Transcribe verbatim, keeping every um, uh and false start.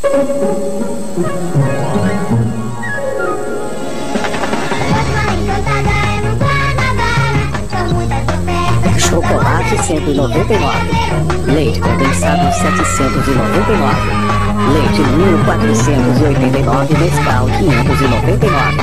Chocolate cento e noventa e nove. Leite condensado setecentos e noventa e nove. Leite ninho quatrocentos e oitenta e nove. Nescau quinhentos e noventa e nove.